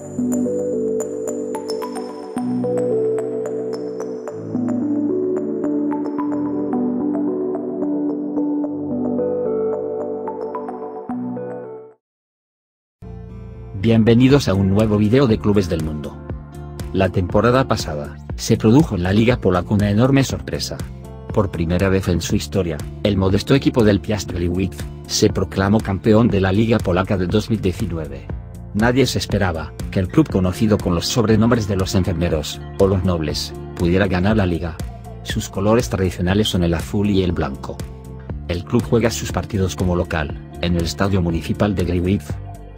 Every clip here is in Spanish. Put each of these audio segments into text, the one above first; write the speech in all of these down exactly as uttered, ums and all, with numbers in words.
Bienvenidos a un nuevo video de Clubes del Mundo. La temporada pasada, se produjo en la Liga Polaca una enorme sorpresa. Por primera vez en su historia, el modesto equipo del Piast Gliwice se proclamó campeón de la Liga Polaca de dos mil diecinueve. Nadie se esperaba que el club conocido con los sobrenombres de los enfermeros, o los nobles, pudiera ganar la liga. Sus colores tradicionales son el azul y el blanco. El club juega sus partidos como local, en el Estadio Municipal de Gliwice.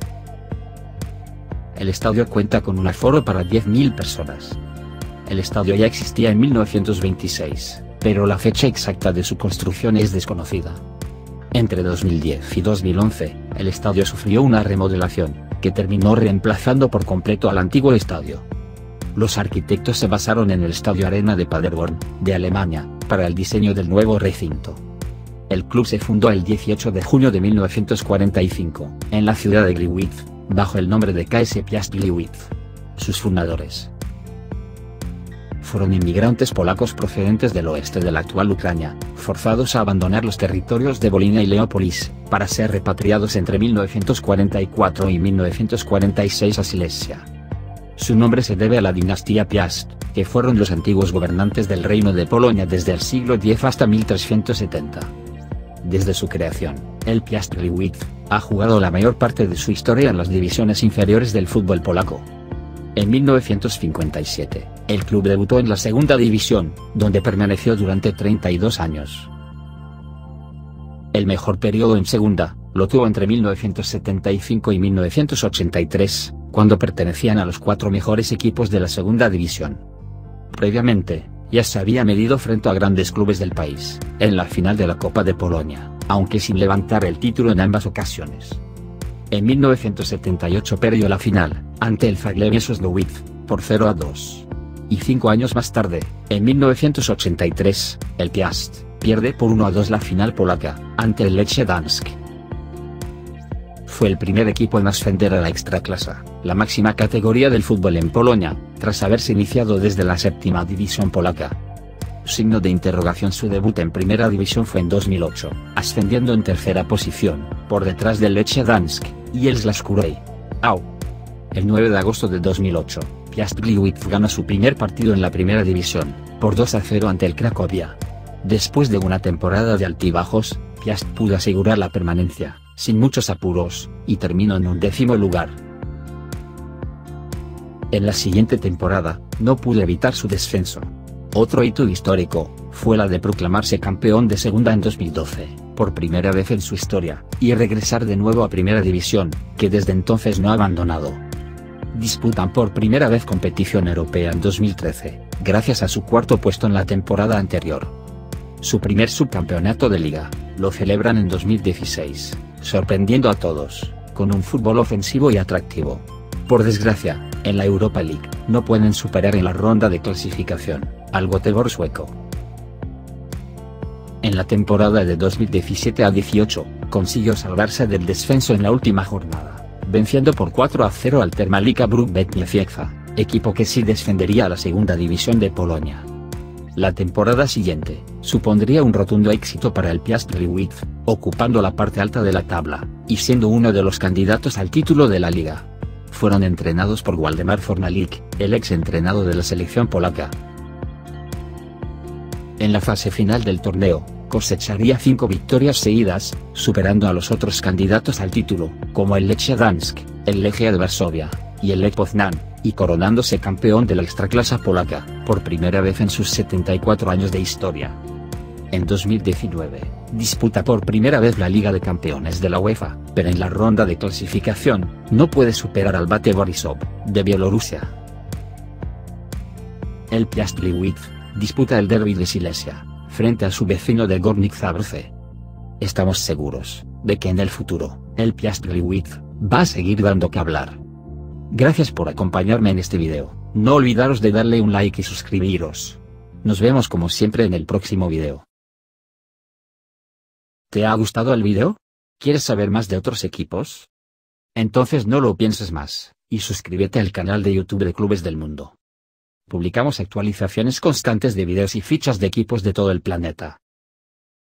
El estadio cuenta con un aforo para diez mil personas. El estadio ya existía en mil novecientos veintiséis, pero la fecha exacta de su construcción es desconocida. Entre dos mil diez y dos mil once, el estadio sufrió una remodelación, que terminó reemplazando por completo al antiguo estadio. Los arquitectos se basaron en el Estadio Arena de Paderborn, de Alemania, para el diseño del nuevo recinto. El club se fundó el dieciocho de junio de mil novecientos cuarenta y cinco, en la ciudad de Gliwice, bajo el nombre de K S Piast Gliwice. Sus fundadores fueron inmigrantes polacos procedentes del oeste de la actual Ucrania, forzados a abandonar los territorios de Volhynia y Leópolis, para ser repatriados entre mil novecientos cuarenta y cuatro y mil novecientos cuarenta y seis a Silesia. Su nombre se debe a la dinastía Piast, que fueron los antiguos gobernantes del Reino de Polonia desde el siglo diez hasta mil trescientos setenta. Desde su creación, el Piast Gliwice ha jugado la mayor parte de su historia en las divisiones inferiores del fútbol polaco. En mil novecientos cincuenta y siete, el club debutó en la segunda división, donde permaneció durante treinta y dos años. El mejor periodo en segunda, lo tuvo entre mil novecientos setenta y cinco y mil novecientos ochenta y tres, cuando pertenecían a los cuatro mejores equipos de la segunda división. Previamente, ya se había medido frente a grandes clubes del país, en la final de la Copa de Polonia, aunque sin levantar el título en ambas ocasiones. En mil novecientos setenta y ocho perdió la final, ante el Jagiellonia Sosnowiec, por cero a dos. Y cinco años más tarde, en mil novecientos ochenta y tres, el Piast pierde por uno a dos la final polaca, ante el Lechia Dansk. Fue el primer equipo en ascender a la Ekstraklasa, la máxima categoría del fútbol en Polonia, tras haberse iniciado desde la séptima división polaca. Signo de interrogación: su debut en primera división fue en dos mil ocho, ascendiendo en tercera posición, por detrás del Lechia Dansk y el Śląsk. Au. El nueve de agosto de dos mil ocho, Piast Gliwice gana su primer partido en la primera división, por dos a cero ante el Cracovia. Después de una temporada de altibajos, Piast pudo asegurar la permanencia, sin muchos apuros, y terminó en un décimo lugar. En la siguiente temporada, no pudo evitar su descenso. Otro hito histórico, fue la de proclamarse campeón de segunda en dos mil doce, por primera vez en su historia, y regresar de nuevo a primera división, que desde entonces no ha abandonado. Disputan por primera vez competición europea en dos mil trece, gracias a su cuarto puesto en la temporada anterior. Su primer subcampeonato de liga, lo celebran en dos mil dieciséis, sorprendiendo a todos, con un fútbol ofensivo y atractivo. Por desgracia, en la Europa League, no pueden superar en la ronda de clasificación, al Göteborg sueco. En la temporada de dos mil diecisiete a dieciocho, consiguió salvarse del descenso en la última jornada, venciendo por cuatro a cero al Termalika Bruk-Betniecka, equipo que sí descendería a la segunda división de Polonia. La temporada siguiente, supondría un rotundo éxito para el Piast Gliwice, ocupando la parte alta de la tabla, y siendo uno de los candidatos al título de la liga. Fueron entrenados por Waldemar Fornalik, el ex entrenado de la selección polaca. En la fase final del torneo, cosecharía cinco victorias seguidas, superando a los otros candidatos al título, como el Lechia Dansk, el Legia de Varsovia, y el Lech Poznan, y coronándose campeón de la Ekstraklasa polaca, por primera vez en sus setenta y cuatro años de historia. En dos mil diecinueve, disputa por primera vez la Liga de Campeones de la UEFA, pero en la ronda de clasificación, no puede superar al Bate Borisov, de Bielorrusia. El Piast Gliwice disputa el derbi de Silesia, frente a su vecino de Górnik Zabrze. Estamos seguros, de que en el futuro, el Piast Gliwice va a seguir dando que hablar. Gracias por acompañarme en este video, no olvidaros de darle un like y suscribiros. Nos vemos como siempre en el próximo video. ¿Te ha gustado el video? ¿Quieres saber más de otros equipos? Entonces no lo pienses más, y suscríbete al canal de YouTube de Clubes del Mundo. Publicamos actualizaciones constantes de videos y fichas de equipos de todo el planeta.